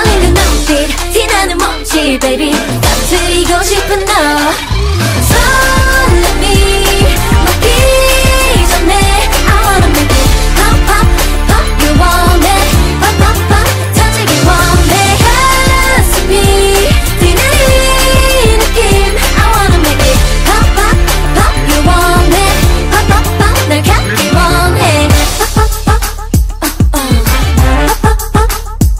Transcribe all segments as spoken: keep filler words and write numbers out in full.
설레는 눈빛 티나는 몸짓 baby 터뜨리고 싶은 너 설렘이 막기 전에 I wanna make it pop pop pop you want it pop pop pop 터지기 원해 가슴이 뛰는 이 느낌 I wanna make it pop pop pop you want it pop pop pop 날 갖기 원해 pop pop pop uh, uh. pop pop pop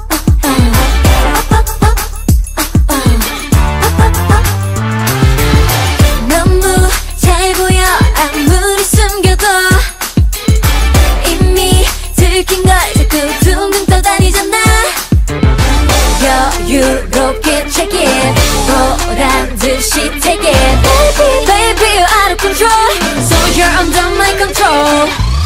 너무 잘 보여 아무리 숨겨도 이미 들킨 걸 자꾸 둥둥 떠다니잖아 여유롭게 check it 보란 듯이 take it Baby, baby you're out of control So you're under my control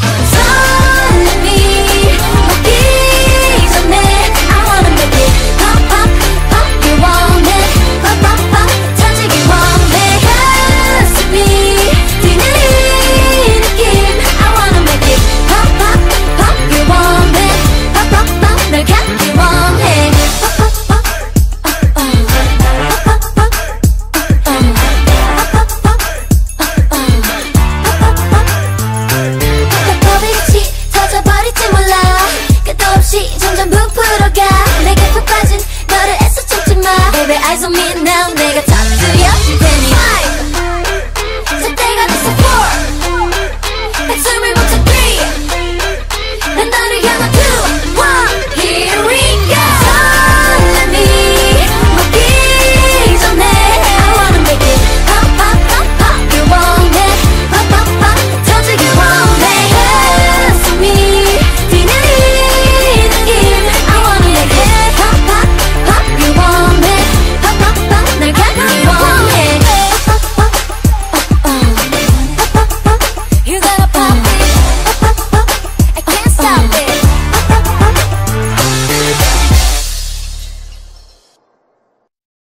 설렘이 막기 전에 I wanna make it pop pop pop you want it pop pop pop 터지기 원해 가슴이 뛰는 이 느낌 I wanna make it pop pop pop you want it pop pop pop 날 갖기 원해 pop pop pop uh, uh. pop pop pop uh, uh. pop pop pop uh, uh. poppop이같이 터져버릴지 몰라 끝도 없이 점점 부풀어가 내게 푹 빠진 너를 애써 참지마 Baby eyes on me